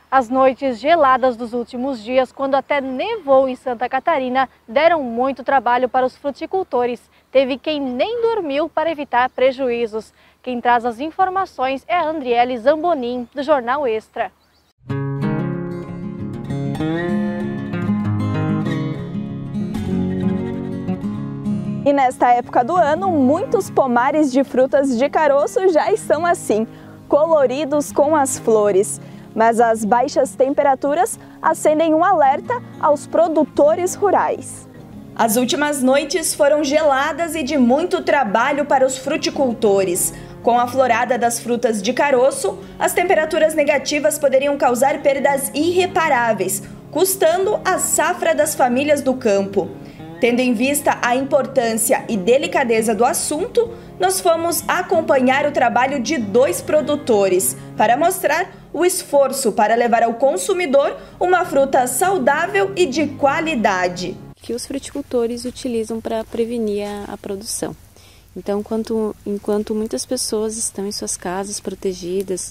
As noites geladas dos últimos dias, quando até nevou em Santa Catarina, deram muito trabalho para os fruticultores. Teve quem nem dormiu para evitar prejuízos. Quem traz as informações é a Andriele Zambonin, do Jornal Extra. E nesta época do ano, muitos pomares de frutas de caroço já estão assim, coloridos com as flores. Mas as baixas temperaturas acendem um alerta aos produtores rurais. As últimas noites foram geladas e de muito trabalho para os fruticultores. Com a florada das frutas de caroço, as temperaturas negativas poderiam causar perdas irreparáveis, custando a safra das famílias do campo. Tendo em vista a importância e delicadeza do assunto, nós fomos acompanhar o trabalho de 2 produtores para mostrar o esforço para levar ao consumidor uma fruta saudável e de qualidade. Que os fruticultores utilizam para prevenir a produção. Então, enquanto muitas pessoas estão em suas casas protegidas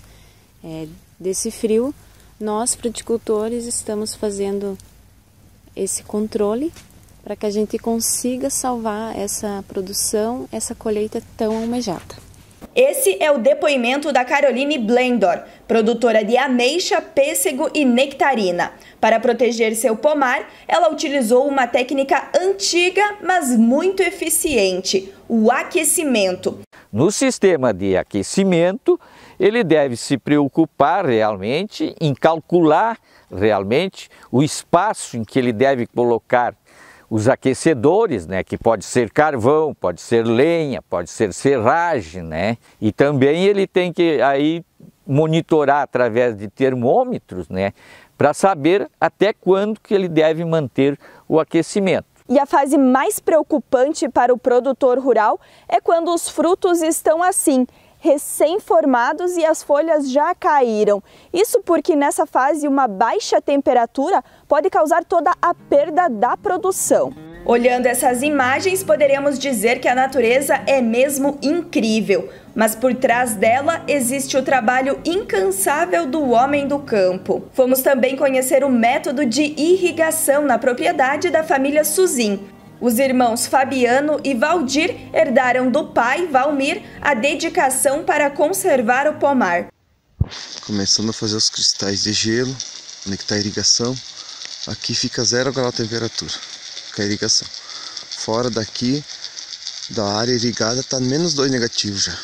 desse frio, nós fruticultores estamos fazendo esse controle para que a gente consiga salvar essa produção, essa colheita tão almejada. Esse é o depoimento da Caroline Blendor, produtora de ameixa, pêssego e nectarina. Para proteger seu pomar, ela utilizou uma técnica antiga, mas muito eficiente, o aquecimento. No sistema de aquecimento, ele deve se preocupar realmente em calcular realmente o espaço em que ele deve colocar os aquecedores, né, que pode ser carvão, pode ser lenha, pode ser serragem, né? E também ele tem que aí monitorar através de termômetros, né, para saber até quando que ele deve manter o aquecimento. E a fase mais preocupante para o produtor rural é quando os frutos estão assim, recém-formados e as folhas já caíram. Isso porque nessa fase uma baixa temperatura pode causar toda a perda da produção. Olhando essas imagens, poderíamos dizer que a natureza é mesmo incrível, mas por trás dela existe o trabalho incansável do homem do campo. Fomos também conhecer o método de irrigação na propriedade da família Suzin. Os irmãos Fabiano e Valdir herdaram do pai, Valmir, a dedicação para conservar o pomar. Começando a fazer os cristais de gelo, conectar a irrigação. Aqui fica 0 graus a temperatura, com a irrigação. Fora daqui, da área irrigada, está -2 negativo já.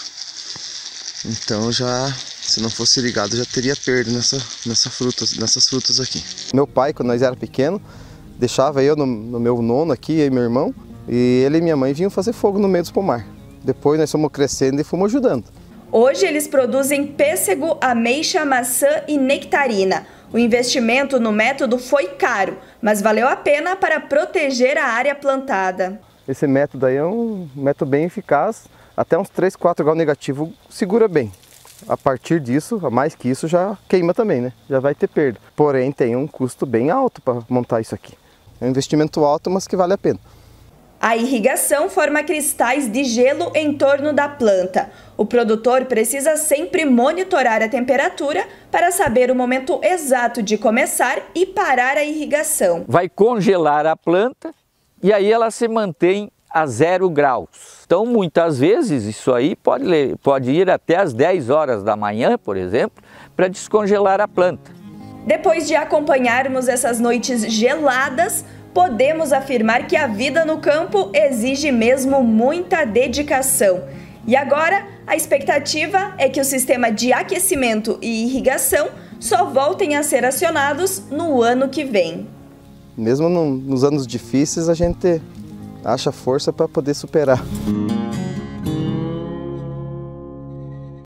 Então se não fosse irrigado, já teria perda nessas frutas aqui. Meu pai, quando nós era pequeno, deixava eu no meu nono aqui, eu e meu irmão, e ele e minha mãe vinham fazer fogo no meio dos pomar. Depois nós fomos crescendo e fomos ajudando. Hoje eles produzem pêssego, ameixa, maçã e nectarina. O investimento no método foi caro, mas valeu a pena para proteger a área plantada. Esse método aí é um método bem eficaz, até uns 3, 4 graus negativo segura bem. A partir disso, a mais que isso, já queima também, né? Já vai ter perda. Porém, tem um custo bem alto para montar isso aqui. É um investimento alto, mas que vale a pena. A irrigação forma cristais de gelo em torno da planta. O produtor precisa sempre monitorar a temperatura para saber o momento exato de começar e parar a irrigação. Vai congelar a planta e aí ela se mantém a 0 graus. Então, muitas vezes, isso aí pode ir até às 10 horas da manhã, por exemplo, para descongelar a planta. Depois de acompanharmos essas noites geladas, podemos afirmar que a vida no campo exige mesmo muita dedicação. E agora, a expectativa é que o sistema de aquecimento e irrigação só voltem a ser acionados no ano que vem. Mesmo nos anos difíceis, a gente acha força para poder superar.